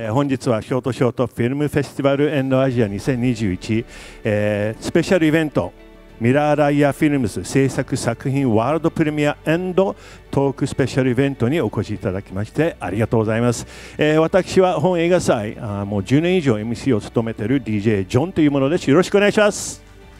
本日はショートフィルムフェスティバルエンドアジア2021、スペシャルイベントミラーライヤーフィルムズ制作作品ワールドプレミア&トークスペシャルイベントにお越しいただきましてありがとうございます。私は本映画祭もう10年以上 MC を務めている DJ ジョンというものです。よろしくお願いします。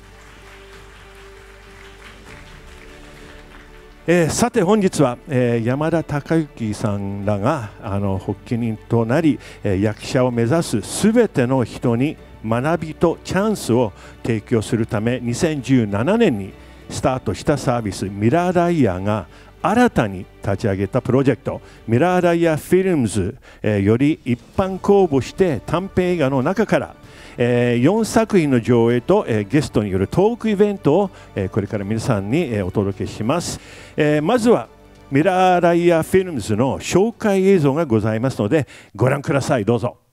さて本日は、山田孝之さんらが発起人となり、役者を目指すすべての人に学びとチャンスを提供するため2017年にスタートしたサービスミラーライヤーが新たに立ち上げたプロジェクトミラーライヤーフィルムズより一般公募して短編映画の中から4作品の上映とゲストによるトークイベントをこれから皆さんにお届けします。まずはミラーライヤーフィルムズの紹介映像がございますのでご覧ください。どうぞ。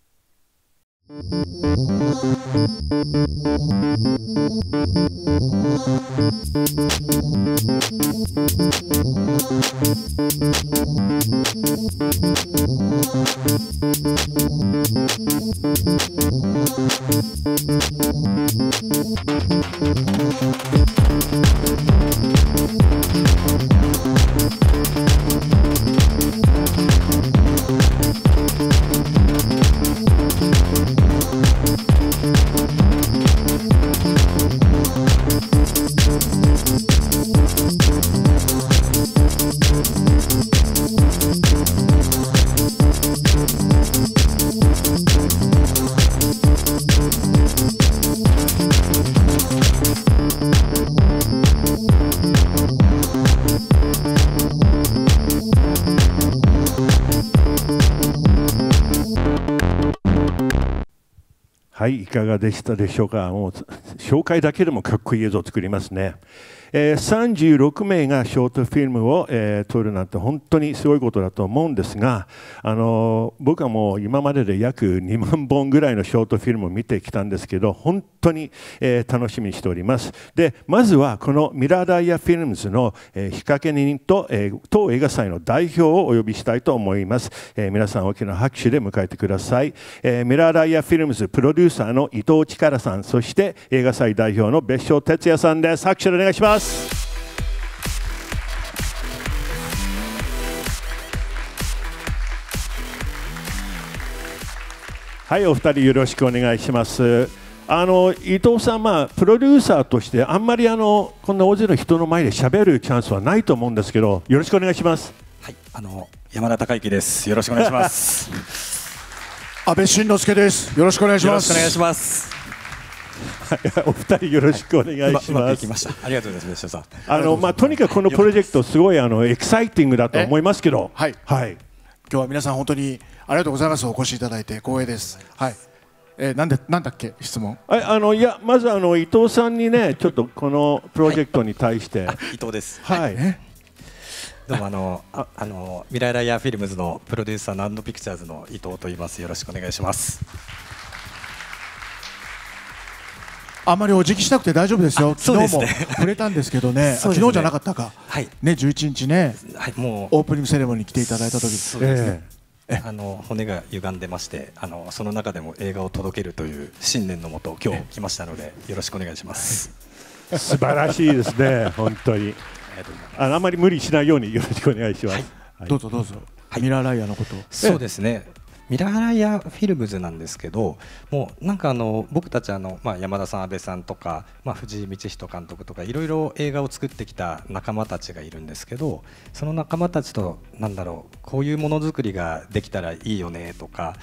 はい、いかがでしたでしょうか。もう紹介だけでもかっこいい映像を作りますね。36名がショートフィルムを、撮るなんて本当にすごいことだと思うんですが、僕はもう今までで約2万本ぐらいのショートフィルムを見てきたんですけど本当に、楽しみにしております。でまずはこのミラーライヤーフィルムズの、仕掛け人と、当映画祭の代表をお呼びしたいと思います。皆さん大きな拍手で迎えてください。ミラーライヤーフィルムズプロデューサーの伊藤力さん、そして映画祭代表の別所哲也さんです。拍手でお願いします。はい、お二人よろしくお願いします。伊藤さん、プロデューサーとしてあんまりこんな大勢の人の前で喋るチャンスはないと思うんですけど、よろしくお願いします。 はい、山田孝之です。よろしくお願いします。 安倍晋之助です。よろしくお願いします。 よろしくお願いします。 お二人よろしくお願いします。 ありがとうございます。さん。 とにかくこのプロジェクトすごいエキサイティングだと思いますけど、 はい、今日は皆さん本当にありがとうございます。お越しいただいて光栄です。はい。なんだっけ質問？ いやまず伊藤さんにねちょっとこのプロジェクトに対して、 伊藤です。 はい。 どうもミラーライヤーフィルムズのプロデューサーの&ピクチャーズの伊藤と言います。よろしくお願いします。 あんまりお辞儀しなくて大丈夫ですよ。昨日も触れたんですけどね。昨日じゃなかったか。 はい。 ね、11日ね。 はい、もうオープニングセレモニーに来ていただいた時。 そうですね。骨が歪んでましてその中でも映画を届けるという信念のもと今日来ましたのでよろしくお願いします。 素晴らしいですね本当に。あまり無理しないようによろしくお願いします。 どうぞどうぞ。ミラーライヤーのこと。 そうですね。ミラーライヤーフィルムズなんですけど、もうなんか僕たち山田さん、安倍さんとか、藤井道人監督とかいろいろ映画を作ってきた仲間たちがいるんですけど、その仲間たちとこういうものづくりができたらいいよねとか、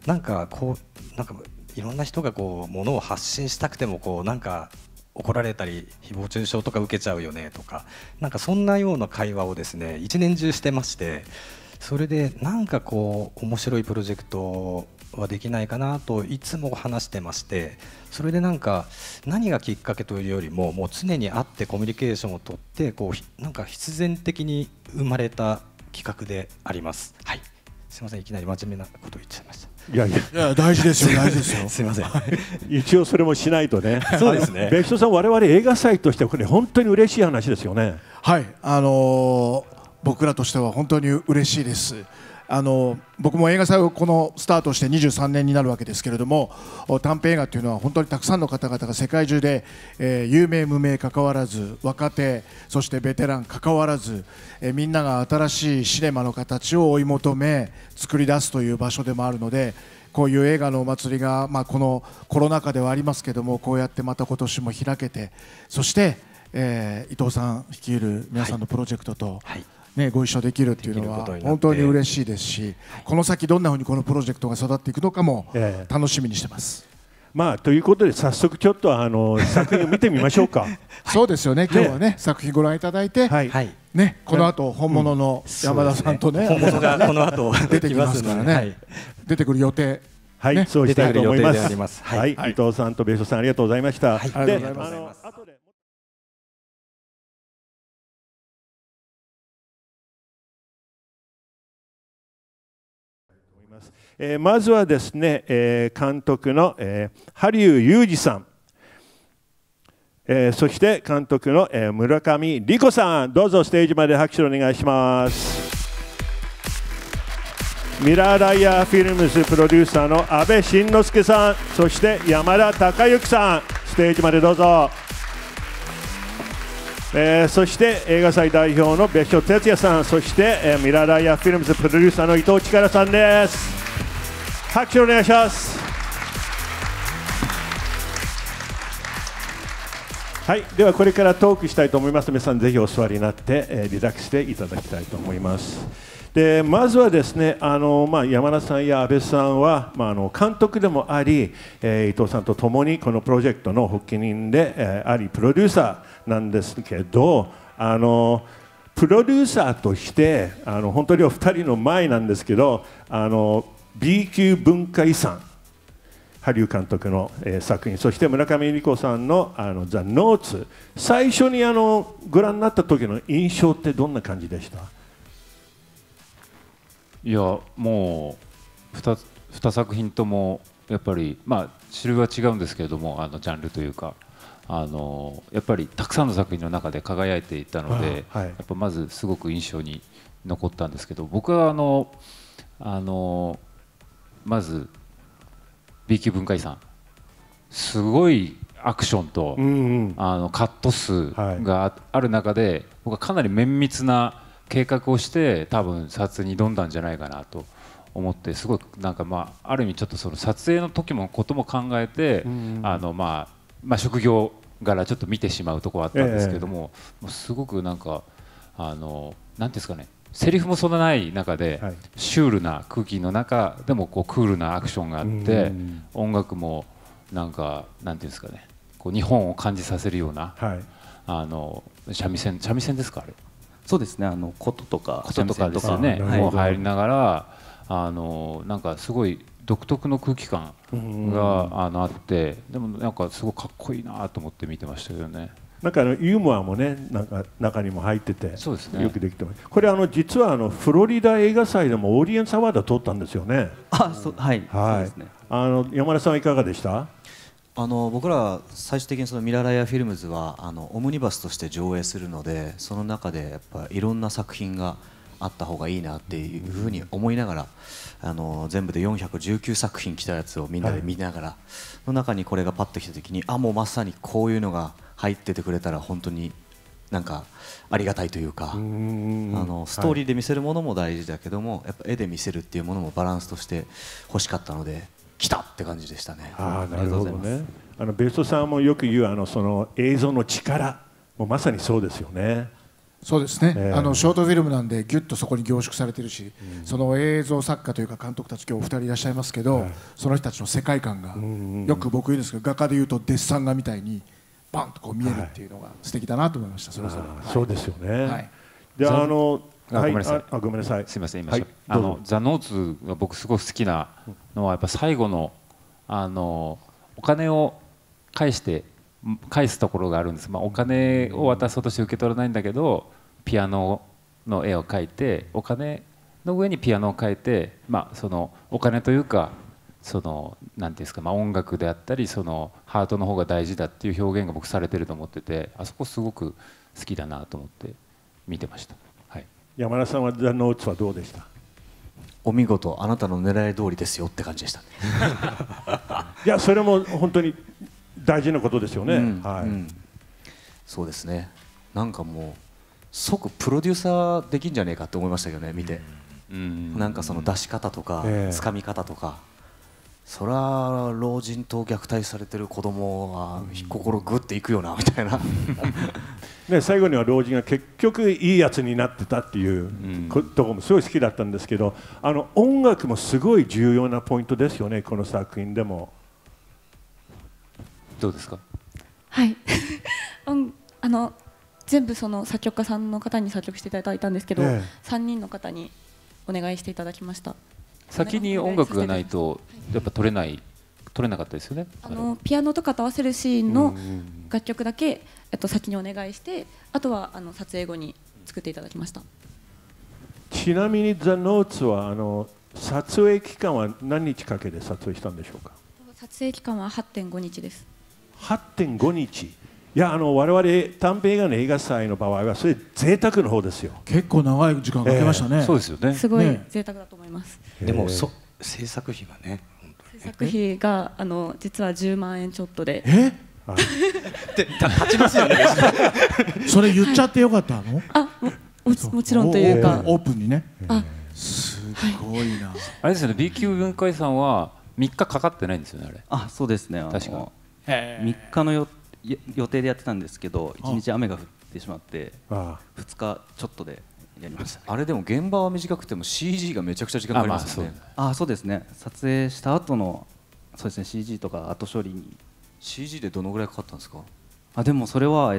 いろんな人がものを発信したくても怒られたり誹謗中傷とか受けちゃうよねとか、そんなような会話をですね一年中してまして。それで面白いプロジェクトはできないかなといつも話してまして、それで何がきっかけというよりももう常に会ってコミュニケーションをとって必然的に生まれた企画であります。はい、すみません、いきなり真面目なこと言っちゃいました。 いや大事ですよ大事ですよ。 すみません。 一応それもしないとね。 そうですね。 別所さん、我々映画祭としてはこれ本当に嬉しい話ですよね。 はい、僕らとしては本当に嬉しいです。 僕も映画祭をこのスタートして23年になるわけですけれども、短編映画というのは本当にたくさんの方々が世界中で、有名無名かかわらず、若手そしてベテランかかわらず、みんなが新しいシネマの形を追い求め作り出すという場所でもあるので、こういう映画のお祭りが、このコロナ禍ではありますけども、こうやってまた今年も開けて、そして、伊藤さん率いる皆さんのプロジェクトと、ご一緒できるっていうのは本当に嬉しいですし、この先どんなふうにこのプロジェクトが育っていくのかも楽しみにしてます。 ということで早速ちょっと作品を見てみましょうか。 そうですよね。今日はね作品ご覧いただいて、ね、この後本物の山田さんとね、 本物がこの後出てきますからね。出てくる予定。 はい、そうしたいと思います。 はい、 伊藤さんと別所さんありがとうございました。 ありがとうございます。 まずはですね、監督の羽生裕二さん、そして監督の村上理子さん、どうぞステージまで拍手をお願いします。ミラーライヤーフィルムズプロデューサーの阿部慎之助さん、そして山田孝之さん、ステージまでどうぞ。そして映画祭代表の別所哲也さん、そして、ミラーライヤーフィルムズプロデューサーの伊藤力さんです。拍手お願いします。はい、ではこれからトークしたいと思います。皆さんぜひお座りになって、リラックスしていただきたいと思います。でまずはですね、山田さんや阿部さんは、監督でもあり、伊藤さんと共にこのプロジェクトの発起人で、ありプロデューサーなんですけど、プロデューサーとして本当にお二人の前なんですけど、B 級文化遺産、羽生監督の、作品、そして村上理子さんの「ザ・ノーツ」、最初にご覧になった時の印象ってどんな感じでした？ いや、もう 2作品ともやっぱり、主流は違うんですけれども、ジャンルというか、やっぱりたくさんの作品の中で輝いていたので、やっぱまずすごく印象に残ったんですけど、僕はまず B 級文化遺産、すごいアクションと、カット数がある中で、僕はかなり綿密な計画をして多分撮影に挑んだんじゃないかなと思って、すごいなんかある意味ちょっとその撮影の時もことも考えて、職業柄ちょっと見てしまうところはあったんですけども、すごくなんかなんていうんですかね、セリフもそんなない中で、シュールな空気の中でもこうクールなアクションがあって、音楽もなんかなんていうんですかね、こう日本を感じさせるような、三味線ですか、あれ。 そうですね、琴とかですよね、もう入りながら、なんかすごい独特の空気感があって、でもなんかすごいかっこいいなと思って見てましたけどね。 なんかユーモアもね、なんか中にも入ってて、 そうですね、 よくできてます。これ実はフロリダ映画祭でもオーディエンスアワードを取ったんですよね。 はい、そうですね。 山田さんはいかがでした？ 僕らは最終的にそのミラーライヤーフィルムズはオムニバスとして上映するので、その中でやっぱいろんな作品があった方がいいなっていうふうに思いながら、全部で419作品来たやつをみんなで見ながら、の中にこれがパッと来た時に、もうまさにこういうのが入っててくれたら本当になんかありがたいというか、ストーリーで見せるものも大事だけども、やっぱ絵で見せるっていうものもバランスとして欲しかったので、来たって感じでしたね。 なるほどね。別所さんもよく言うその映像の力、もうまさにそうですよね。 そうですね、ショートフィルムなんでギュッとそこに凝縮されてるし、その映像作家というか監督たち今日お二人いらっしゃいますけど、その人たちの世界観が、よく僕言うんですけど、画家でいうとデッサン画みたいにバンとこう見えるっていうのが素敵だなと思いました。それぞれ。 そうですよね。でごめんなさい。 ごめんなさい。 すみません、今ザ・ノーツが僕すごく好きなのは、やっぱ最後のお金を返すところがあるんです。お金を渡そうとして受け取らないんだけど、ピアノの絵を描いて、お金の上にピアノを描いて、そのお金というか、そのなんていうんですか、音楽であったり、そのハートの方が大事だっていう表現が僕されてると思ってて、あそこすごく好きだなと思って見てました。はい。 山田さんはザ・ノーツはどうでした？ お見事、あなたの狙い通りですよって感じでしたね。 いや、それも本当に大事なことですよね。 そうですね。なんかもう即プロデューサーできんじゃねえかって思いましたけどね、見て。なんかその出し方とかつかみ方とか、そら老人と虐待されてる子供は心グッていくよなみたいな。 ね、最後には老人が結局いいやつになってたっていうところもすごい好きだったんですけど、音楽もすごい重要なポイントですよね、この作品でも。 どうですか？ はい全部その作曲家さんの方に作曲していただいたんですけど、3人の方にお願いしていただきました。 先に音楽がないとやっぱ取れなかったですよね。 ピアノとかと合わせるシーンの楽曲だけ先にお願いして、あとは撮影後に作っていただきました。 ちなみに The Notes は撮影期間は何日かけて撮影したんでしょうか？ 撮影期間は 8.5 日です。 8.5 日。いや、我々短編映画の映画祭の場合はそれ贅沢の方ですよ。 結構長い時間かけましたね。 そうですよね。 すごい贅沢だと思います。 でも制作費がね、 制作費が実は10万円ちょっとで。 って立ちますよね。 それ言っちゃってよかったの？ もちろんというかオープンにね。すごいな。 あれですよね、B 級文化遺産は3日かかってないんですよね、あれ。 そうですね。 確か 3日の予定でやってたんですけど、1日雨が降ってしまって2日ちょっとでやりました。 あれでも現場は短くても CG がめちゃくちゃ時間かかりますよね。 そうですね。撮影した後のそうですね、 CG とか後処理に。 CG でどのぐらいかかったんですか？ でもそれはい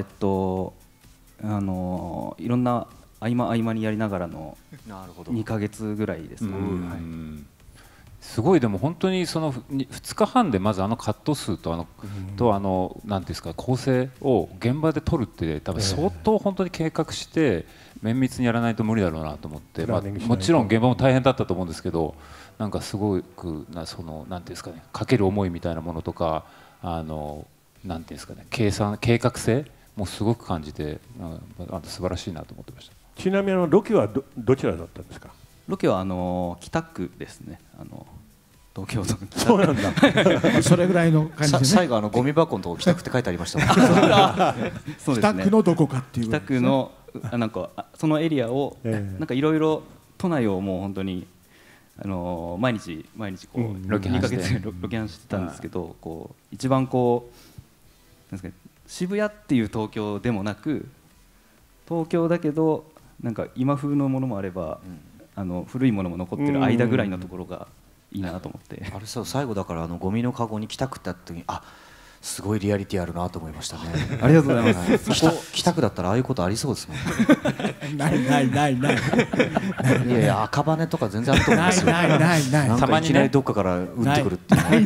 ろんな合間にやりながらの2ヶ月ぐらいですね。 すごい。でも本当にその2日半でまずカット数となんですか、構成を現場で撮るって多分相当本当に計画して綿密にやらないと無理だろうなと思って、もちろん現場も大変だったと思うんですけど、なんかすごくなんていうんですかね、かける思いみたいなものとかなんていうんですかね、計画性もすごく感じて素晴らしいなと思ってました。 ちなみにロケはどちらだったんですか？ ロケは北区ですね。東京都。 そうなんだ。 それぐらいの感じでね。 最後ゴミ箱のとこ北区って書いてありましたもん。 北区のどこかっていう。 北区のなんかそのエリアをなんかいろいろ都内をもう本当に毎日こう2ヶ月ロケハンしてたんですけど、こう一番こうなんですか、渋谷っていう東京でもなく、東京だけどなんか今風のものもあれば、古いものも残ってる間ぐらいのところがいいなと思って。 あれ最後だからゴミのカゴに北区ってあった時に、すごいリアリティあるなと思いましたね。 ありがとうございます。 北区だったらああいうことありそうですもん。 ない。 いやいや、赤羽とか全然あると思うんですよ。 ない。 たまにいきなりどっかから撃ってくるっていう。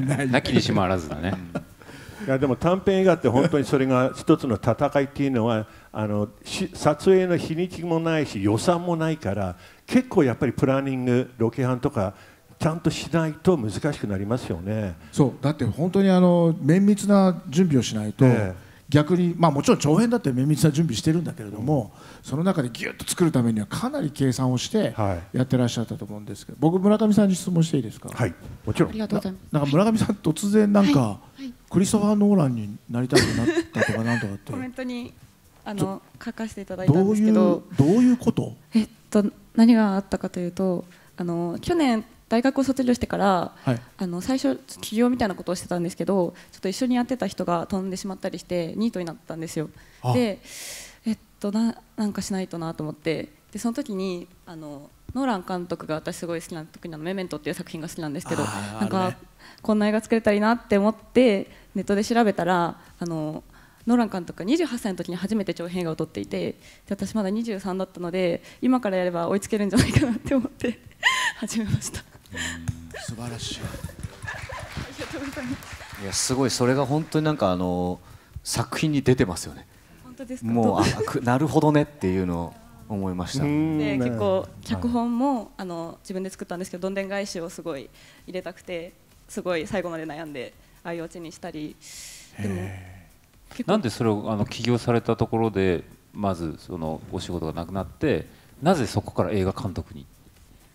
ない。 なきにしもあらずだね。 いやでも短編映画って本当にそれが一つの戦いっていうのは撮影の日にちもないし予算もないから、結構やっぱりプランニング、ロケハンとかちゃんとしないと難しくなりますよね。 そうだって本当に綿密な準備をしないと、逆にもちろん長編だって綿密な準備してるんだけれども、その中でギュッと作るためにはかなり計算をしてやってらっしゃったと思うんですけど、僕村上さんに質問していいですか？ はい、もちろん。 ありがとうございます。 なんか村上さん突然なんかクリストファー・ノーランになりたくなったとかなんとかってコメントに書かせていただいたんですけど、 どういうこと？ 何があったかというと、去年大学を卒業してから、最初起業みたいなことをしてたんですけど、ちょっと一緒にやってた人が飛んでしまったりしてニートになったんですよ。で、なんかしないとなと思って、でその時にノーラン監督が私すごい好きな、特にメメントっていう作品が好きなんですけど、なんかこんな映画作れたらいいなって思ってネットで調べたら、ノーラン監督が28歳の時に初めて長編映画を撮っていて、で私まだ23だったので、今からやれば追いつけるんじゃないかなって思って始めました。 素晴らしい。 いやすごい、それが本当になんか作品に出てますよね。 本当ですか？ もうなるほどねっていうのを思いました。 で結構脚本も自分で作ったんですけど、どんでん返しをすごい入れたくて、すごい最後まで悩んで相落ちにしたり。でもなんでそれを起業されたところでまずそのお仕事がなくなって、なぜそこから映画監督に？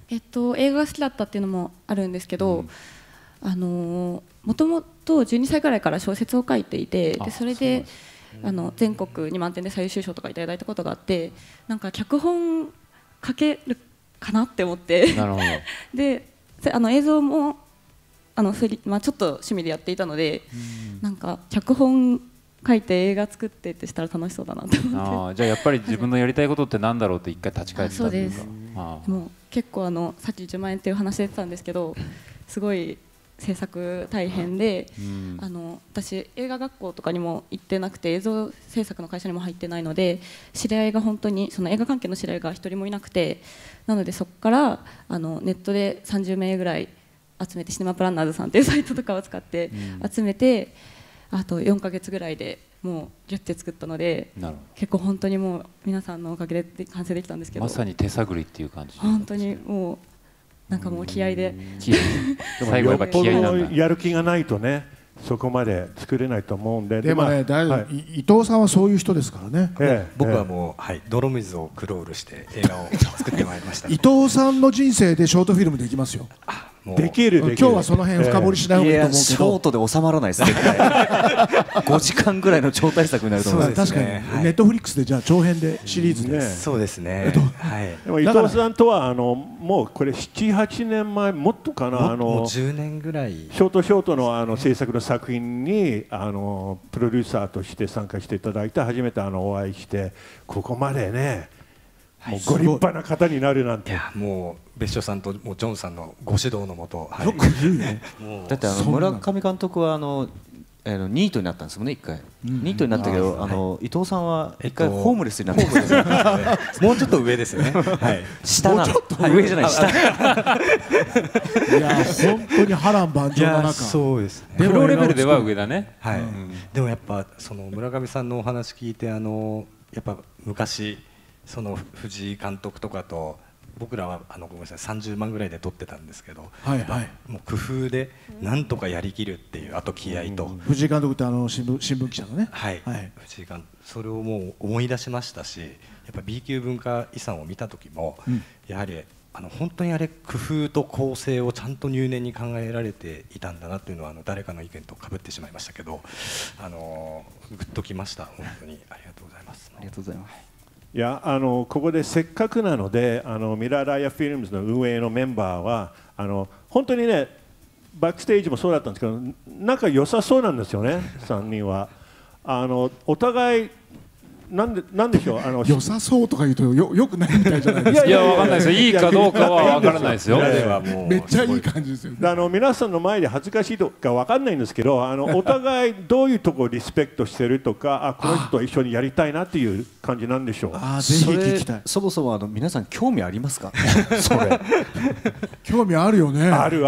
映画が好きだったっていうのもあるんですけど、もともと12歳ぐらいから小説を書いていて、でそれで全国2万点で最優秀賞とかいただいたことがあって、なんか脚本書けるかなって思ってなるほどで映像もちょっと趣味でやっていたので、なんか脚本書いて映画作ってってしたら楽しそうだなと思って。 じゃあやっぱり自分のやりたいことってなんだろうって一回立ち返ったんですか。 もう結構さっき10万円っていう話出てたんですけど、すごい制作大変で、私映画学校とかにも行ってなくて、映像制作の会社にも入ってないので、知り合いが本当にその映画関係の知り合いが一人もいなくて、なのでそこからネットで30名ぐらい集めて、シネマプランナーズさんっていうサイトとかを使って集めて、あと4ヶ月ぐらいでもうギュッて作ったので、結構本当にもう皆さんのおかげで完成できたんですけど、 まさに手探りっていう感じ。 本当にもうなんかもう気合で最後やっぱ気合なんだ。やる気がないとね、そこまで作れないと思うんで。 でもね、伊藤さんはそういう人ですからね。 僕はもう泥水をクロールして映画を作ってまいりました。 伊藤さんの人生でショートフィルムできますよ。 できる。 今日はその辺深掘りしない方がいいと思うけど、 ショートで収まらないですね。5時間ぐらいの超大作になると思います。 確かにネットフリックスでじゃあ長編でシリーズで。 そうですね。 でも伊藤さんとはもうこれ7、8年前もっとかな、 もう10年ぐらいショートの制作の作品にプロデューサーとして参加していただいて、初めてお会いして、ここまでね、もうご立派な方になるなんて。 もう別所さんともうジョンさんのご指導のもと、 よく言うね。 だって村上監督はニートになったんですもんね、一回。ニートになったけど、伊藤さんは一回ホームレスになったんですよ。 もうちょっと上ですね。 下なの。上じゃない、下。 いや本当に波乱万丈な中。 そうですね。 プロレベルでは上だね。 でもやっぱその村上さんのお話聞いて、やっぱ昔その藤井監督とかと僕らはごめんなさい30万ぐらいで撮ってたんですけど、もう工夫でなんとかやりきるっていう、あと気合と。 藤井監督って新聞記者のね。 藤井監督、それをもう思い出しましたし、やっぱ B 級文化遺産を見た時も、やはり本当にあれ工夫と構成をちゃんと入念に考えられていたんだなっていうのは誰かの意見と被ってしまいましたけど、グッときました。本当にありがとうございます。 ありがとうございます。 いやここでせっかくなのでミララヤフィルムズの運営のメンバーは本当にね、バックステージもそうだったんですけど、仲良さそうなんですよね、3人は。お互いなんでしょう、 良さそうとか言うとよくないみたいじゃないですか。 いやわかんないですよ、いいかどうかはわからないですよ。 めっちゃいい感じですよ。 皆さんの前で恥ずかしいとかわかんないんですけど、お互いどういうところをリスペクトしてるとか、この人と一緒にやりたいなっていう感じなんでしょう。 ぜひ聞きたい。 そもそも皆さん興味ありますか？それ興味あるよね。 ある。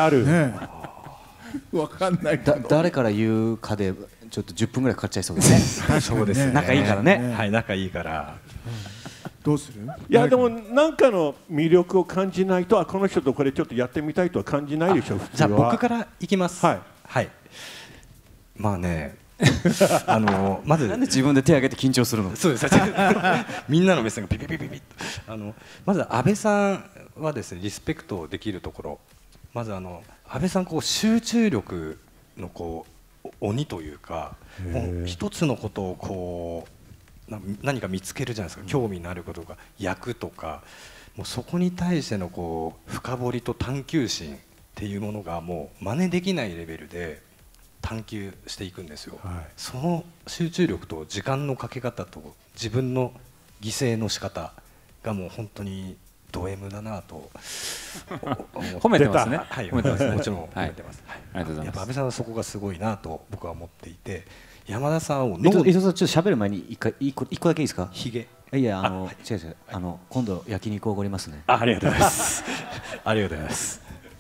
わかんない。 誰から言うかでちょっと10分ぐらいかかっちゃいそうですね。 そうですね。 仲いいからね。 はい、仲いいから。 どうする？ いやでも何かの魅力を感じないと、この人とこれちょっとやってみたいとは感じないでしょう。 じゃあ僕からいきます。はい。まあね、まずなんで自分で手を挙げて緊張するの？ そうです。みんなの目線がピピピピピッと。まず安倍さんはですね、リスペクトできるところ。まず安倍さん集中力の鬼というか、一つのことを何か見つけるじゃないですか。興味のあることが役とか、もうそこに対しての深掘りと探求心っていうものがもう真似できないレベルで探求していくんですよ。その集中力と時間のかけ方と自分の犠牲の仕方がもう本当にド M だなと褒めてますね。 はい、褒めてます。もちろん褒めてます。 ありがとうございます。 やっぱ安倍さんはそこがすごいなと僕は思っていて、山田さんを伊藤さんちょっと喋る前に一個だけいいですか？ ひげ。 いや違う今度焼肉おごりますね。 ありがとうございます。ありがとうございます。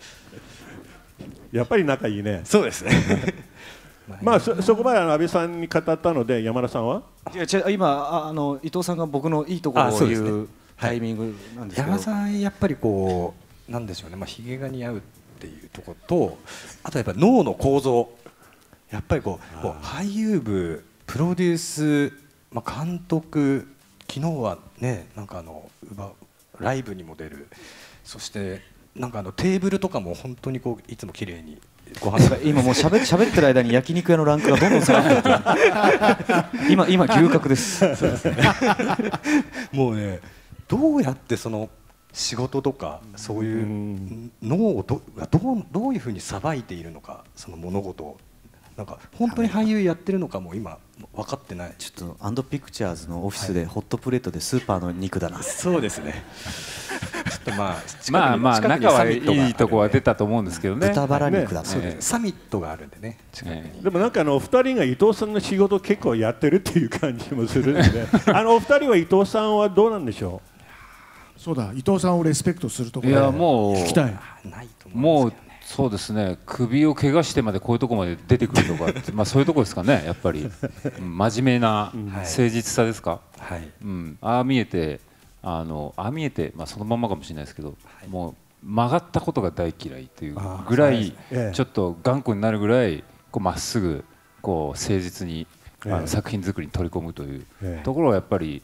やっぱり仲いいね。 そうですね。 まあそこまで安倍さんに語ったので、山田さんは？ 今伊藤さんが僕のいいところを言うタイミングなんですけど、 山田さんやっぱりなんでしょうね、ひげが似合うっていうところと、あとやっぱ脳の構造、やっぱり俳優部、プロデュース、監督、昨日はね、なんかライブにも出る、 そしてなんかテーブルとかも本当にこういつも綺麗にご飯が今もう喋ってる間に焼肉屋のランクがどんどん下がってる今牛角です。 そうですねもうね、どうやってその仕事とかそういう脳をどういうふうにさばいているのか、その物事をなんか本当に俳優やってるのかも今分かってない。 ちょっとアンドピクチャーズのオフィスでホットプレートでスーパーの肉だな。 そうですねちょっとまあ仲はいいとこは出たと思うんですけどね。 豚バラ肉だ。 サミットがあるんでね、近くに。 でもなんかお二人が伊藤さんの仕事結構やってるっていう感じもするんでお二人は伊藤さんはどうなんでしょう。そうだ、伊藤さんをリスペクトするところ。 いやもう聞きたい。 もうそうですね、首を怪我してまでこういうところまで出てくるとかまあそういうところですかね、やっぱり真面目な誠実さですか、はい、ああ見えてまあそのままかもしれないですけど、もう曲がったことが大嫌いというぐらい、ちょっと頑固になるぐらいまっすぐ誠実に作品作りに取り込むというところはやっぱり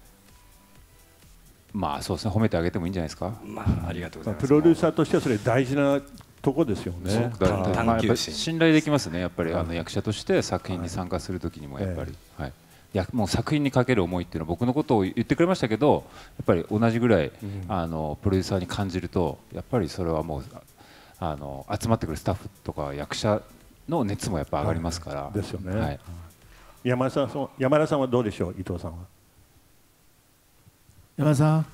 まあそうですね、褒めてあげてもいいんじゃないですか。 ありがとうございます。 プロデューサーとしてはそれ大事なとこですよね。 信頼できますね、やっぱり役者として作品に参加するときにもやっぱり、もう作品にかける思いっていうのは僕のことを言ってくれましたけど、やっぱり同じぐらいプロデューサーに感じると、やっぱりそれはもう集まってくるスタッフとか役者の熱もやっぱ上がりますから。 ですよね。山田さんはどうでしょう、伊藤さんは。 山田さん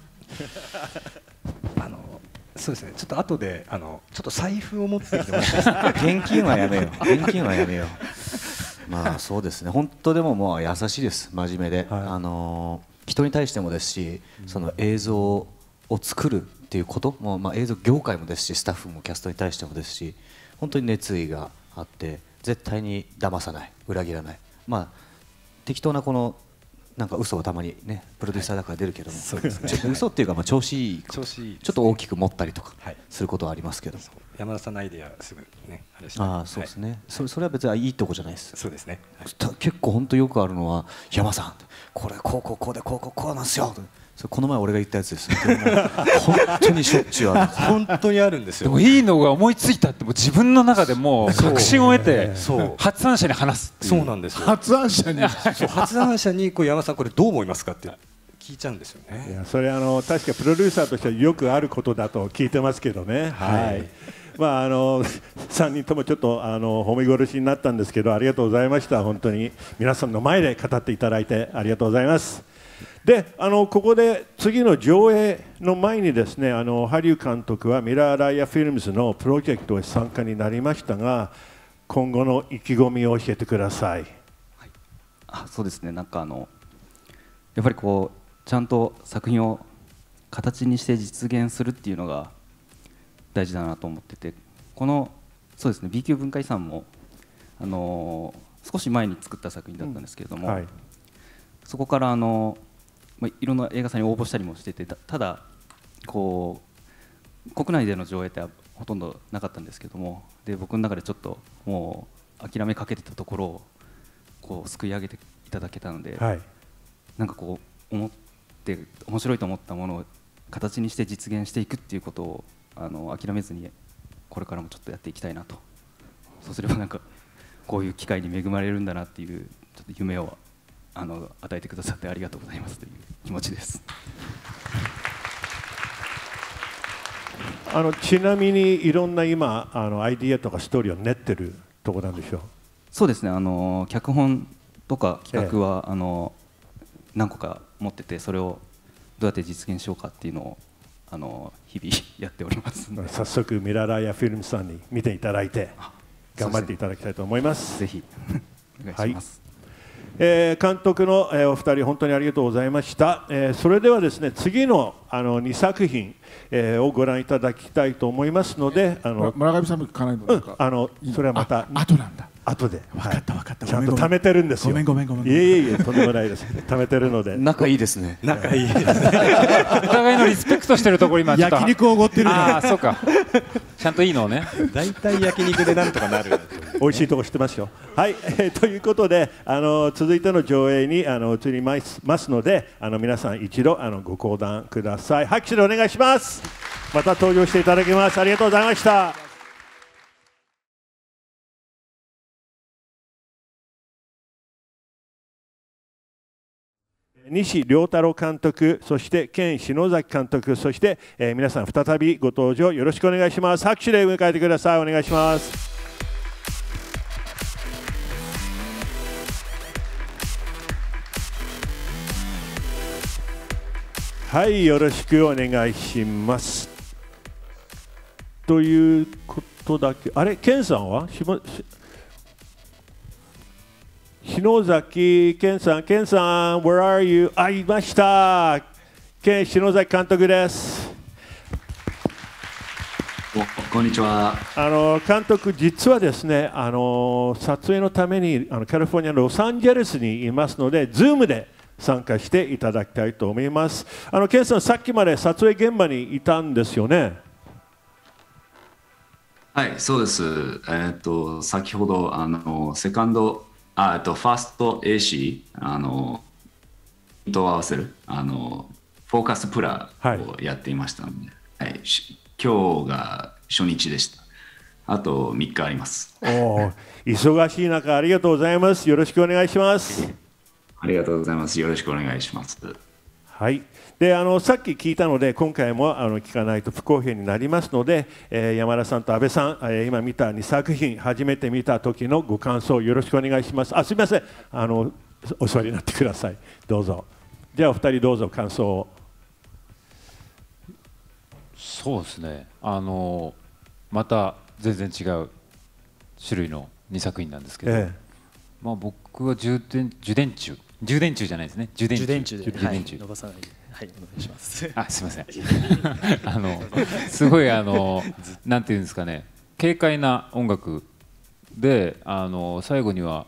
そうですね、ちょっと後でちょっと財布を持ってきてもらっていいですか。 現金はやめよう、現金はやめよう。まあそうですね、本当でももう優しいです、真面目で、人に対してもですし、その映像を作るっていうことも、映像業界もですし、スタッフもキャストに対してもですし、本当に熱意があって、絶対に騙さない、裏切らない、適当ななんか嘘はたまにね、プロデューサーだから出るけども、嘘っていうか調子いい、ちょっと大きく持ったりとかすることはありますけど、 山田さんのアイデアすぐね、あれして、 そうですね、それは別にいいとこじゃないです。 そうですね。 結構本当よくあるのは、山さんこれこうなんですよ、それこの前俺が言ったやつです。本当にしょっちゅうある。 本当にあるんですよ。 でもいいのが思いついたってもう自分の中でもう確信を得て発案者に話す。 そうなんですよ。 発案者に山さんこれどう思いますかって聞いちゃうんですよね。 いや、それ確かプロデューサーとしてはよくあることだと聞いてますけどね。はい。3人ともちょっと褒め殺しになったんですけど、ありがとうございました。本当に皆さんの前で語っていただいてありがとうございます。でここで次の上映の前にですね、ハリュー監督はミラーライアフィルムズのプロジェクトへ参加になりましたが、今後の意気込みを教えてください。 そうですね、なんかやっぱりちゃんと作品を形にして実現するっていうのが大事だなと思ってて、そうですね、 B 級文化遺産も少し前に作った作品だったんですけれども、そこからいろんな映画祭に応募したりもしてて、ただ国内での上映ってほとんどなかったんですけども、で僕の中でちょっともう諦めかけてたところをすくい上げていただけたので、なんか思って面白いと思ったものを形にして実現していくっていうことを諦めずにこれからもちょっとやっていきたいなと。そうすればなんかこういう機会に恵まれるんだなっていうちょっと夢を与えてくださってありがとうございますという気持ちです。 ちなみにいろんな今アイディアとかストーリーを練ってるところなんでしょう。 そうですね、脚本とか企画は、何個か持ってて、それをどうやって実現しようかっていうのを日々やっております。 早速ミラーライアフィルムさんに見ていただいて頑張っていただきたいと思います。 ぜひお願いします。 監督のお二人本当にありがとうございました。それではですね、次の2作品をご覧いただきたいと思いますので、 村上さんも聞かないのですか。 それはまた後なんだ。 後で分かった。 ちゃんと貯めてるんですよ。 ごめん。 いえとんでもないです。貯めてるので。 仲いいですね。 仲いいですね。 お互いのリスペクトしてるところ今ちょっと焼肉をおごってる。 そうか。ちゃんといいのをね。 大体焼肉でなんとかなる。 美味しいとこ知ってますよ。はい、ということで続いての上映に移りますので皆さん一度ご講談ください。拍手でお願いします。また登場していただきます。ありがとうございました。西良太郎監督、そしてケン篠崎監督、そして、皆さん再びご登場よろしくお願いします。拍手で迎えてください。お願いします。はい、よろしくお願いします。ということだけ、あれ、ケンさんは篠崎健さん、where are you？ いました。篠崎監督です。 こんにちは。 監督、実はですね、撮影のためにカリフォルニアのロサンゼルスにいますので、Zoom で参加していただきたいと思います。ケンさん、さっきまで撮影現場にいたんですよね。 はい、そうです。先ほどセカンドファースト AC と合わせるフォーカスプラをやっていましたので、はい、今日が初日でした。あと3日あります。 忙しい中ありがとうございます。よろしくお願いします。 ありがとうございます。よろしくお願いします。 はい。でさっき聞いたので今回も聞かないと不公平になりますので、山田さんと安倍さん、今見た2作品初めて見た時のご感想よろしくお願いします。すみません、お座りになってください。どうぞ。じゃあお二人どうぞ感想を。 そうですね、また全然違う種類の2作品なんですけど、まあ僕は充電中じゃないですね。充電中で伸ばさないで、はい、お願いします。すみません。すごいなんていうんですかね、軽快な音楽で最後には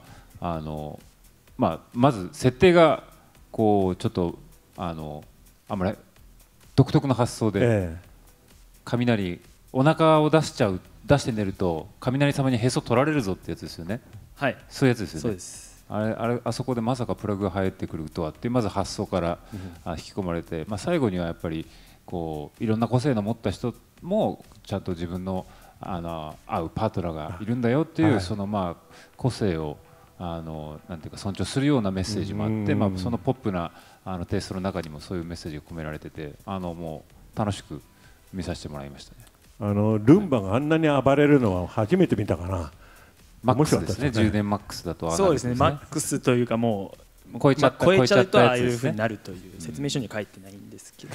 まず設定がこうちょっとあんまり独特の発想で、雷お腹を出して寝ると雷様にへそ取られるぞってやつですよね。はい、そういうやつですよね。そうです。あそこでまさかプラグが入ってくるとはってまず発想から引き込まれて、最後にはやっぱりこういろんな個性の持った人もちゃんと自分の合うパートナーがいるんだよっていう、その個性をなんていうか尊重するようなメッセージもあって、そのポップなテイストの中にもそういうメッセージが込められてて、もう楽しく見させてもらいましたね。 ルンバがあんなに暴れるのは初めて見たかな。 マックスですね。充電マックスだとそうですね。マックスというかもう超えちゃうとああいうふうになるという説明書に書いてないんですけど、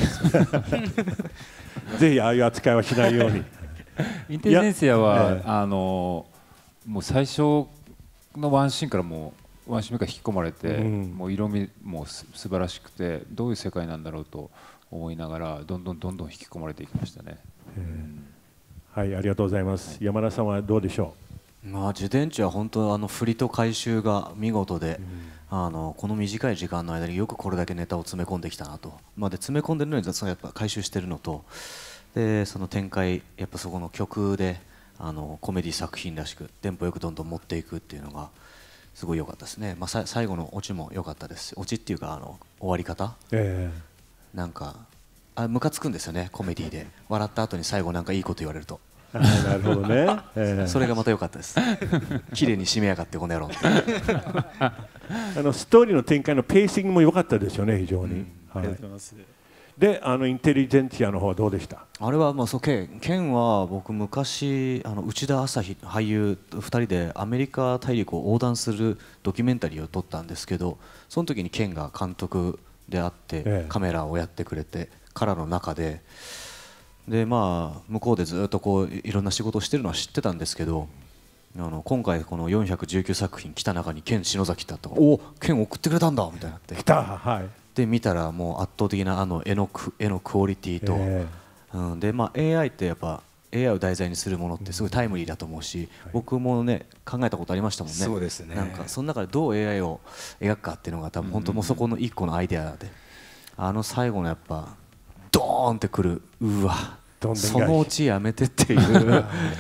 ぜひああいう扱いはしないように。 インテリジェンシアはもう最初のワンシーンからもうワンシーン目から引き込まれて、もう色味も素晴らしくてどういう世界なんだろうと思いながらどんどん引き込まれていきましたね。 はい、ありがとうございます。山田さんはどうでしょう。 充電池は本当振りと回収が見事で、この短い時間の間によくこれだけネタを詰め込んできたなと。で詰め込んでるのにやっぱ回収してるのと、でその展開やっぱそこの曲でコメディ作品らしくテンポよくどんどん持っていくっていうのがすごい良かったですね。最後のオチも良かったです。オチっていうか終わり方、なんかムカつくんですよね。コメディで笑った後に最後なんかいいこと言われると。 なるほどね。 それがまた良かったです。綺麗に締めやがってこの野郎って。 ストーリーの展開のペーシングも良かったですよね、非常に。ありがとうございます。で、インテリジェンシアの方はどうでした？ あれはケンは僕昔内田朝日俳優2人でアメリカ大陸を横断するドキュメンタリーを撮ったんですけど、その時にケンが監督であってカメラをやってくれてからの中で。向こうでずっといろんな仕事をしてるのは知ってたんですけど、今回この419作品来た中にケン篠崎ってあったから、おケン送ってくれたんだみたいになって来た、はい、 で見たらもう圧倒的な絵のクオリティと、でAI ってやっぱ AI を題材にするものってすごいタイムリーだと思うし、僕もね考えたことありましたもんね。 そうですね。 なんかその中でどう AI を描くかっていうのが多分本当もうそこの一個のアイデアで、最後のやっぱドーンってくる、うわそのうちやめてっていう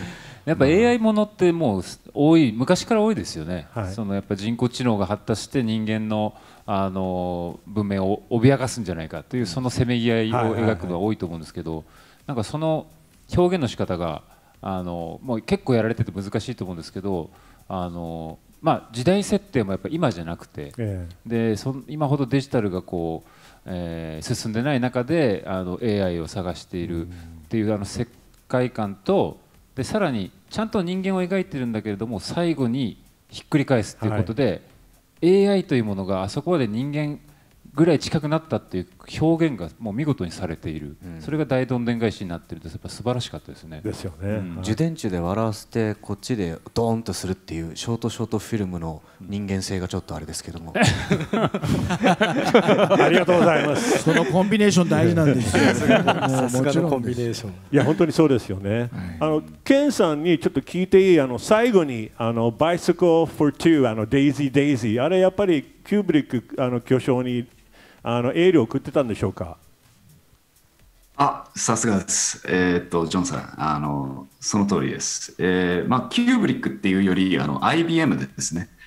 やっぱ AI ものってもう多い、昔から多いですよね、そのやっぱ人工知能が発達して人間の文明を脅かすんじゃないかというそのせめぎ合いを描くのは多いと思うんですけど、なんかその表現の仕方がもう結構やられてて難しいと思うんですけど、まあ、時代設定もやっぱ今じゃなくて、で今ほどデジタルがこう、進んでない中でAI を探しているっていう世界観と、でさらにちゃんと人間を描いてるんだけれども最後にひっくり返すっていうことで、AI というものがあそこまで人間ぐらい近くなったっていう表現がもう見事にされている、それが大どんでん返しになっているとやっぱ素晴らしかったですね。 ですよね。 受電中で笑わせてこっちでドーンとするっていうショートフィルムの人間性がちょっとあれですけどもありがとうございます。 そのコンビネーション大事なんですよ。 さすがのコンビネーション。 いや本当にそうですよね。ケンさんにちょっと聞いていい、最後にBicycle for Two Daisy Daisy あれやっぱりキューブリック巨匠にエールを送ってたんでしょうか。 さすがです。ジョンさん、その通りです。まあ、キューブリックっていうよりIBM でですね、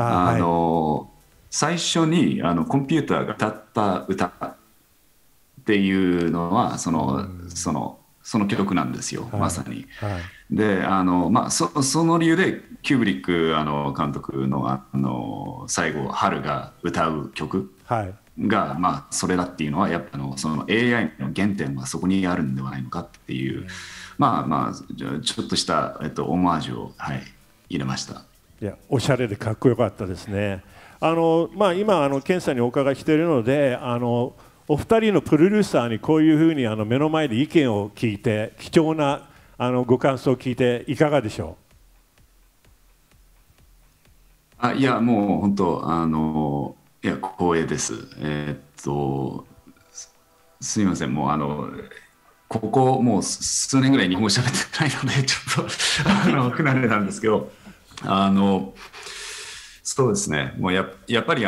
最初にコンピューターが歌った歌っていうのはその曲なんですよ、まさに。でまあ、その理由でキューブリック監督の最後春が歌う曲が、まあ、それだっていうのはやっぱその AI の原点はそこにあるんではないのかっていう、まあちょっとした、オマージュを、入れました。 いやおしゃれでかっこよかったですね。まあ、今ケンさんにお伺いしているのでお二人のプロデューサーにこういうふうに目の前で意見を聞いて貴重なご感想を聞いていかがでしょう。いやもう本当いや光栄です。すみません、もうここもう数年ぐらい日本語喋ってないのでちょっと不慣れなんですけど、そうですね、もうやっぱり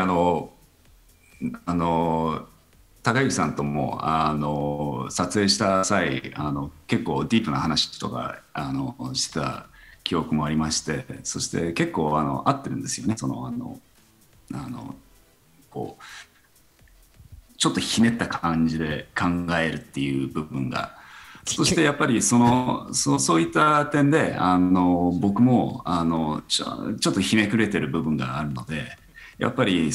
高之さんとも撮影した際結構ディープな話とかしてた記憶もありまして、そして結構合ってるんですよね。こうちょっとひねった感じで考えるっていう部分が、そしてやっぱりそういった点で僕もちょっとひねくれてる部分があるので、やっぱり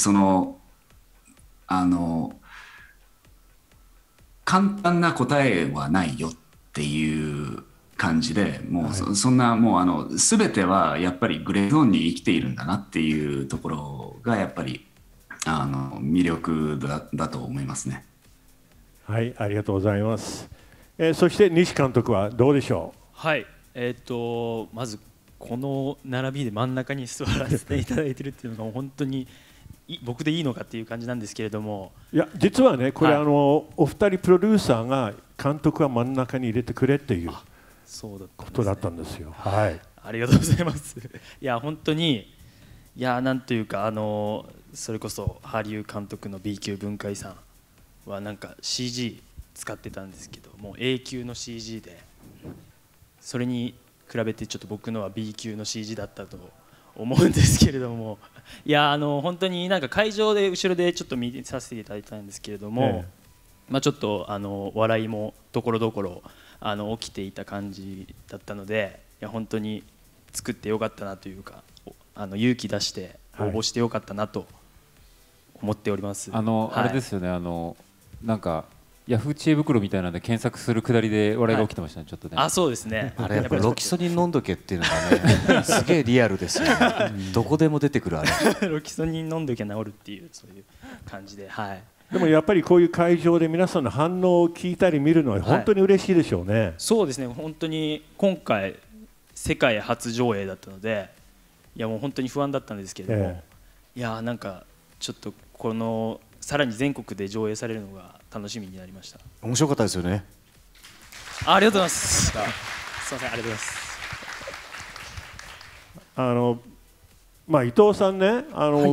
簡単な答えはないよっていう感じで、もうそんなもう全てはやっぱりグレーゾーンに生きているんだなっていうところがやっぱり魅力だと思いますね。 はい、ありがとうございます。そして西監督はどうでしょう。 はい、まずこの並びで真ん中に座らせていただいているっていうのが本当に僕でいいのかっていう感じなんですけれども、 いや実はねこれ、お二人プロデューサーが監督は真ん中に入れてくれっていうことだったんですよ。はい、 ありがとうございます。いや本当になんというかそれこそハリウ監督の B 級文化遺産はなんか CG 使ってたんですけど、もう A 級の CG で、それに比べてちょっと僕のは B 級の CG だったと思うんですけれども、いや本当になんか会場で後ろでちょっと見させていただいたんですけれども、まあちょっと笑いもところどころ起きていた感じだったので、いや本当に作ってよかったなというか、勇気出して応募してよかったなと思っております。 あれですよね、なんかヤフー知恵袋みたいなので検索するくだりで笑いが起きてましたね、ちょっとね。 そうですね。 あれやっぱロキソニン飲んどけっていうのがねすげえリアルですよね。どこでも出てくるあれ。 ロキソニン飲んどけ治るっていうそういう感じで、 でもやっぱりこういう会場で皆さんの反応を聞いたり見るのは本当に嬉しいでしょうね。 そうですね、本当に今回世界初上映だったので、いやもう本当に不安だったんですけれども、いやなんかちょっとこのさらに全国で上映されるのが楽しみになりました。 面白かったですよね。 ありがとうございます。すみません、ありがとうございます。 まあ伊藤さんね、こ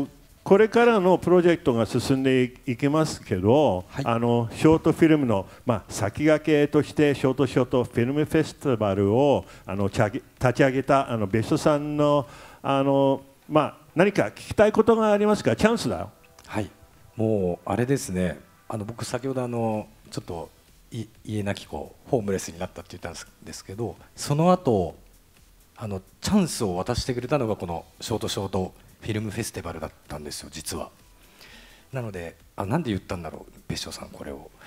これからのプロジェクトが進んでいきますけど、ショートフィルムの、先駆けとしてショートフィルムフェスティバルを立ち上げた別所さんの何か聞きたいことがありますか？チャンスだよ。 はい、もうあれですね、僕先ほどちょっと家なき子ホームレスになったって言ったんですけど、その後チャンスを渡してくれたのがこのショートフィルムフェスティバルだったんですよ、実は。なのでなんで言ったんだろう、別所さんこれを。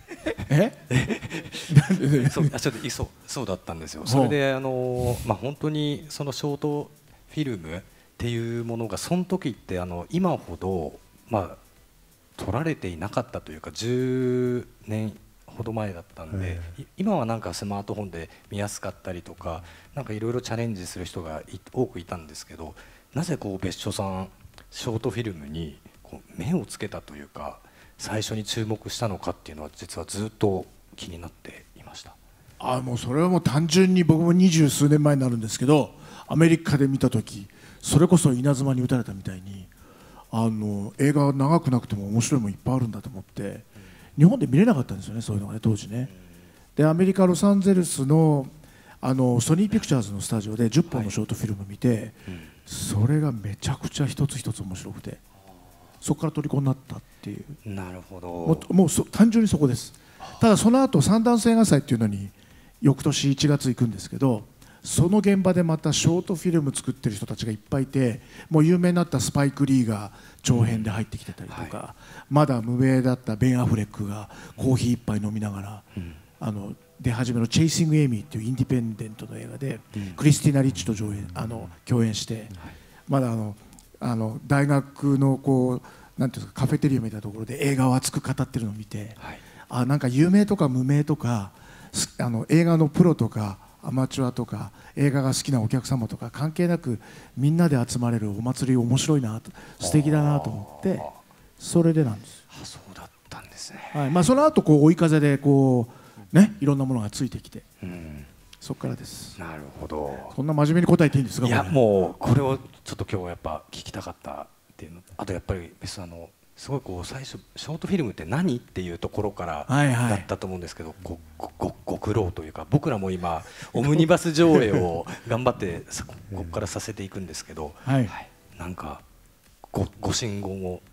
そうだったんですよ。それで本当にそのショートフィルムっていうものがその時って今ほど撮られていなかったというか、10年ほど前だったんで、今はなんかスマートフォンで見やすかったりとか、なんかいろいろチャレンジする人が多くいたんですけど、なぜ別所さんショートフィルムに目をつけたというか、最初に注目したのかっていうのは実はずっと気になっていました。 もうそれはもう単純に僕も20数年前になるんですけど、アメリカで見た時、それこそ稲妻に打たれたみたいに映画は長くなくても面白いもんいっぱいあるんだと思って、日本で見れなかったんですよね、そういうのがね、当時ね。でアメリカ・ロサンゼルスのソニーピクチャーズのスタジオで10本のショートフィルム見て、それがめちゃくちゃ一つ一つ面白くて、そこから虜になったっていう。 なるほど。 もう単純にそこです。ただその後サンダンス映画祭っていうのに翌年1月行くんですけど、その現場でまたショートフィルム作ってる人たちがいっぱいいて、もう有名になったスパイク・リーが長編で入ってきてたりとか、まだ無名だったベン・アフレックがコーヒー一杯飲みながら、出始めの「チェイシング・エイミー」っていうインディペンデントの映画で、クリスティーナ・リッチと共演して、まだ大学のなんていうんですか、カフェテリアみたいなところで映画を熱く語ってるのを見て、なんか有名とか無名とか映画のプロとかアマチュアとか映画が好きなお客様とか関係なく、みんなで集まれるお祭り面白いなと、素敵だなと思って、それでなんです。 そうだったんですね。 その後追い風でいろんなものがついてきて、そこからです。 なるほど。 そんな真面目に答えていいんですか？ いや、もうこれをちょっと今日やっぱ聞きたかったっていうの、あとやっぱりすごい最初ショートフィルムって何っていうところからだったと思うんですけど、ご苦労というか、僕らも今オムニバス上映を頑張ってここからさせていくんですけど、なんかご神言を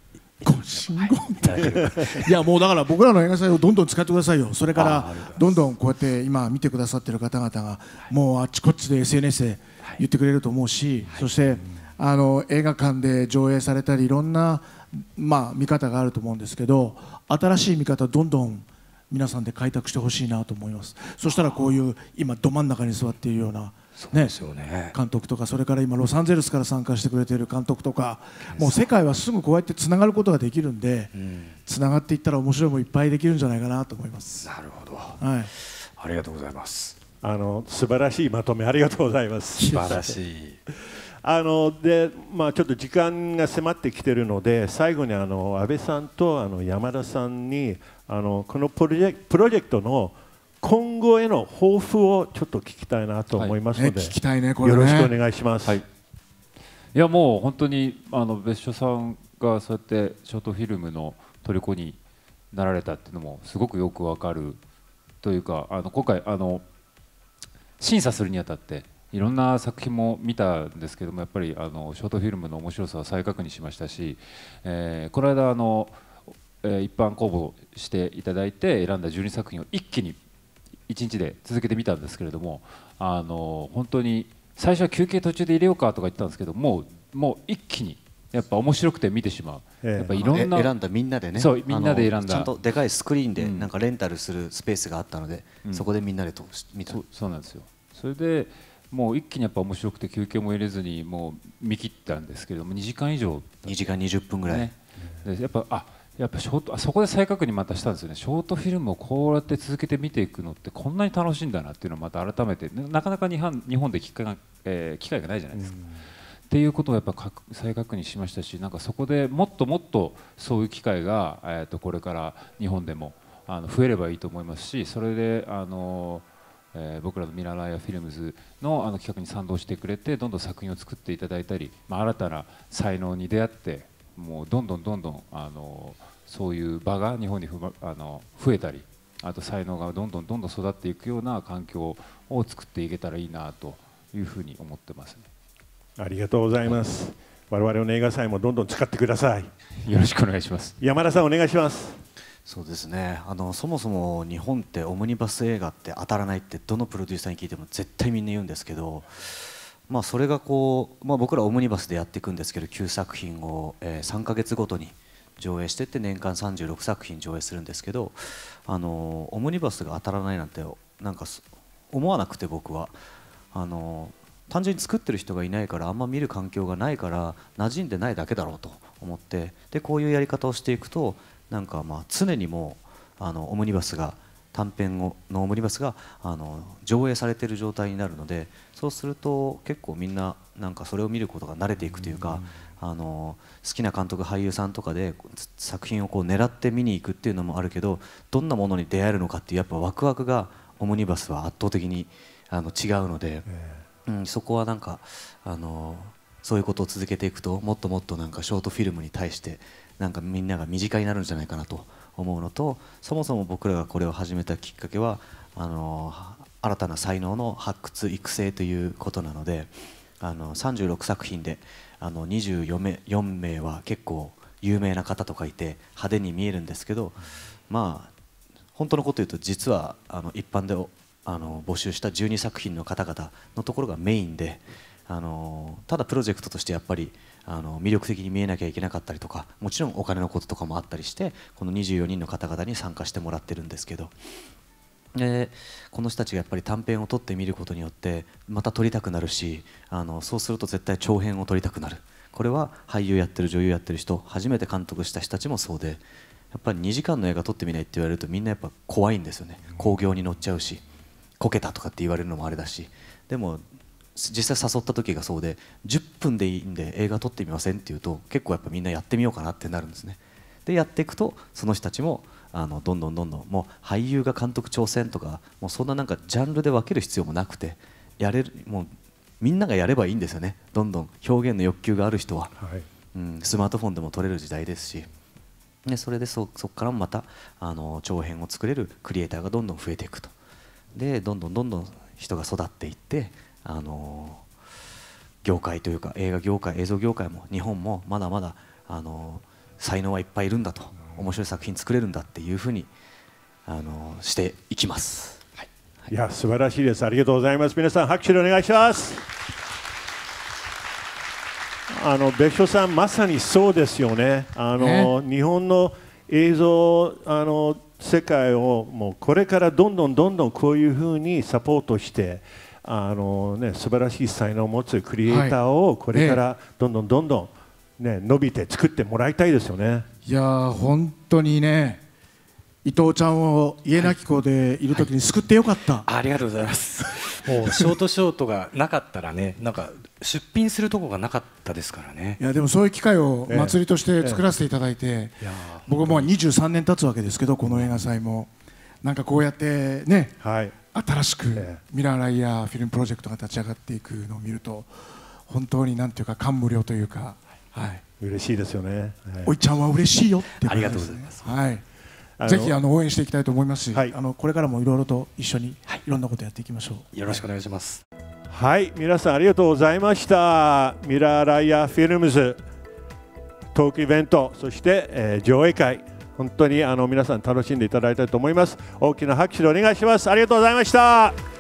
いや、もうだから僕らの映画祭をどんどん使ってくださいよ。それからどんどんこうやって今見てくださってる方々がもうあっちこっちで SNS で言ってくれると思うし、そして映画館で上映されたりいろんな見方があると思うんですけど、新しい見方どんどん皆さんで開拓してほしいなと思います。そしたらこういう今ど真ん中に座っているような監督とか、それから今ロサンゼルスから参加してくれている監督とか、もう世界はすぐこうやってつながることができるんで、つながっていったら面白いもいっぱいできるんじゃないかなと思います。 なるほど、 ありがとうございます。 素晴らしいまとめありがとうございます。 素晴らしい。 でちょっと時間が迫ってきているので、最後に安倍さんと山田さんにこのプロジェクトの今後への抱負をちょっと聞きたいなと思いますので、 聞きたいね、これね。 よろしくお願いします。 いや、もう本当に別所さんがそうやってショートフィルムの虜になられたっていうのもすごくよくわかるというか、今回審査するにあたっていろんな作品も見たんですけども、やっぱりショートフィルムの面白さを再確認しましたし、この間一般公募していただいて選んだ12作品を一気に1日で続けてみたんですけれども、本当に最初は休憩途中で入れようかとか言ったんですけど、もう一気にやっぱ面白くて見てしまう。やっぱいろんな選んだみんなでね、 そうみんなで選んだちゃんとでかいスクリーンでなんかレンタルするスペースがあったので、そこでみんなで見た。 そうなんですよ。それでもう一気にやっぱ面白くて休憩も入れずにもう見切ったんですけれども、2時間以上、 2時間20分ぐらい、 でやっぱショート、そこで再確認またしたんですよね。ショートフィルムをこうやって続けて見ていくのってこんなに楽しいんだなっていうのをまた改めて、なかなか日本で機会がないじゃないですか、っていうことをやっぱ再確認しましたし、なんかそこでもっともっとそういう機会がこれから日本でも増えればいいと思いますし、それで僕らのミラライアフィルムズの企画に賛同してくれてどんどん作品を作っていただいたり、新たな才能に出会ってもうどんどんそういう場が日本に増えたり、あと才能がどんどん育っていくような環境を作っていけたらいいなというふうに思ってますね。 ありがとうございます。我々の映画祭もどんどん使ってください。 よろしくお願いします。 山田さんお願いします。 そうですね、そもそも日本ってオムニバス映画って当たらないってどのプロデューサーに聞いても絶対みんな言うんですけど、それが僕らオムニバスでやっていくんですけど、9作品を3ヶ月ごとに上映してって年間36作品上映するんですけど、オムニバスが当たらないなんてなんか思わなくて、僕は単純に作ってる人がいないから、あんま見る環境がないから馴染んでないだけだろうと思って、でこういうやり方をしていくと、なんか常にもうオムニバスが短編のオムニバスが上映されている状態になるので、そうすると結構みんななんかそれを見ることが慣れていくというか、好きな監督俳優さんとかで作品を狙って見に行くっていうのもあるけど、どんなものに出会えるのかっていうやっぱワクワクがオムニバスは圧倒的に違うので、そこはなんかそういうことを続けていくと、もっともっとなんかショートフィルムに対してなんかみんなが身近になるんじゃないかなと思うのと、そもそも僕らがこれを始めたきっかけは新たな才能の発掘育成ということなので、36作品で24名は結構有名な方とかいて派手に見えるんですけど、本当のこと言うと実は一般で募集した12作品の方々のところがメインで、ただプロジェクトとしてやっぱり魅力的に見えなきゃいけなかったりとか、もちろんお金のこととかもあったりして、この24人の方々に参加してもらってるんですけど、この人たちがやっぱり短編を撮ってみることによってまた撮りたくなるし、そうすると絶対長編を撮りたくなる。これは俳優やってる女優やってる人、初めて監督した人たちもそうで、やっぱり2時間の映画撮ってみないって言われるとみんなやっぱ怖いんですよね。興行に乗っちゃうし、こけたとかって言われるのもあれだし、でも実際誘った時がそうで、10分でいいんで映画撮ってみませんって言うと結構やっぱみんなやってみようかなってなるんですね。でやっていくとその人たちもどんどんもう俳優が監督挑戦とか、もうそんななんかジャンルで分ける必要もなくて、もうみんながやればいいんですよね。どんどん表現の欲求がある人は、スマートフォンでも撮れる時代ですし、でそれでそこからもまた長編を作れるクリエイターがどんどん増えていくと。でどんどん人が育っていって、業界というか映画業界、映像業界も日本もまだまだ才能はいっぱいいるんだと、面白い作品作れるんだっていうふうにしていきます。 いや素晴らしいです。ありがとうございます。皆さん拍手でお願いします。別所さんまさにそうですよね。日本の映像世界をもうこれからどんどんこういうふうにサポートして素晴らしい才能を持つクリエイターをこれからどんどん伸びて作ってもらいたいですよね。 いや本当にね、伊藤ちゃんを家なき子でいるときに救ってよかった、 ありがとうございます。もうショートがなかったらね、なんか出品するとこがなかったですからね。 いやでもそういう機会を祭りとして作らせていただいて、僕も23年経つわけですけど、この映画祭もなんかこうやってね、新しくミラーライアーフィルムプロジェクトが立ち上がっていくのを見ると、本当になんていうか感無量というか、 嬉しいですよね。 おいちゃんは嬉しいよってありがとうございます。 ぜひ応援していきたいと思いますし、これからもいろいろと一緒にいろんなことやっていきましょう。 よろしくお願いします。 はい、皆さんありがとうございました。ミラーライアーフィルムズトークイベント、そして、上映会、本当に皆さん楽しんでいただいたと思います。大きな拍手でお願いします。ありがとうございました。